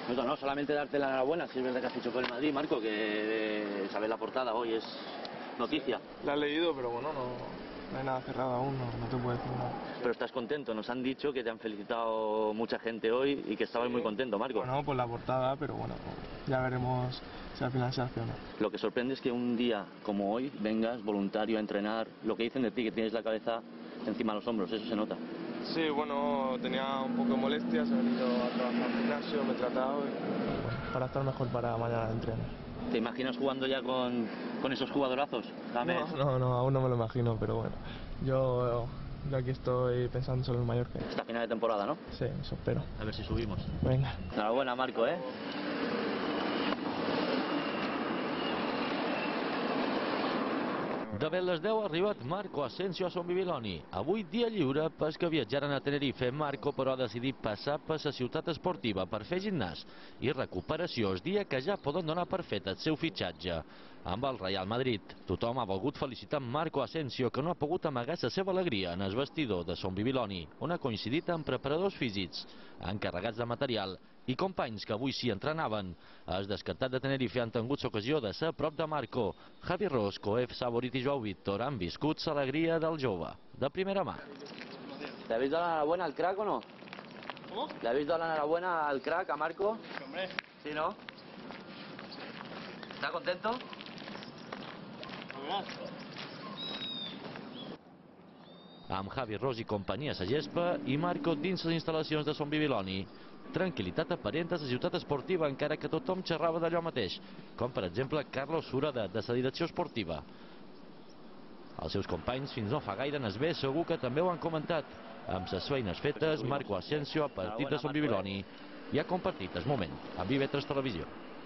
No, solamente darte la enhorabuena, si es verdad que has fichado por el Madrid, Marco, que sabes la portada hoy es noticia. La he leído, pero bueno, no hay nada cerrado aún, no te puedo decir nada. Pero estás contento, nos han dicho que te han felicitado mucha gente hoy y que estabas muy contento, Marco. Bueno, por la portada, pero bueno, ya veremos si al final se hace o no. Lo que sorprende es que un día como hoy vengas voluntario a entrenar, lo que dicen de ti, que tienes la cabeza encima de los hombros, eso se nota. Sí, bueno, tenía un poco de molestias, he venido a trabajar al gimnasio, me he tratado y para estar mejor para mañana de entreno. ¿Te imaginas jugando ya con esos jugadorazos? James. No, aún no me lo imagino, pero bueno, yo aquí estoy pensando solo en Mallorca. Hasta final de temporada, ¿no? Sí, eso espero. A ver si subimos. Venga. Enhorabuena, Marco, ¿eh? De ben les 10 ha arribat Marco Asensio a Son Bibiloni. Avui dia lliure pels que viatjaren a Tenerife. Marco, però, ha decidit passar per la ciutat esportiva per fer gimnàs i recuperació el dia que ja poden donar per fet el seu fitxatge amb el Real Madrid. Tothom ha volgut felicitar Marco Asensio, que no ha pogut amagar la seva alegria en el vestidor de Son Bibiloni, on ha coincidit amb preparadors físics, encarregats de material i companys que avui s'hi entrenaven. Els descartats de Tenerife han tingut l'ocasió de ser a prop de Marco. Javi Ros, Coef, Saborit i Joao Víctor han viscut l'alegria del jove de primera mà. ¿Le habéis dado la enhorabuena al crack o no? ¿Cómo? ¿Le habéis dado la enhorabuena al crack, a Marco? Hombre, ¿Sí, no? ¿Está contento? Amb Javi Ros i companyia a la gespa i Marco dins les instal·lacions de Son Bibiloni. Tranquil·litat aparent a la ciutat esportiva, encara que tothom xerrava d'allò mateix, com per exemple Carlos Sureda, de la direcció esportiva. Els seus companys fins no fa gaire en es bé, segur que també ho han comentat. Amb les feines fetes, Marco Asensio ha partit de Son Bibiloni i ha compartit el moment amb IB3 Televisió.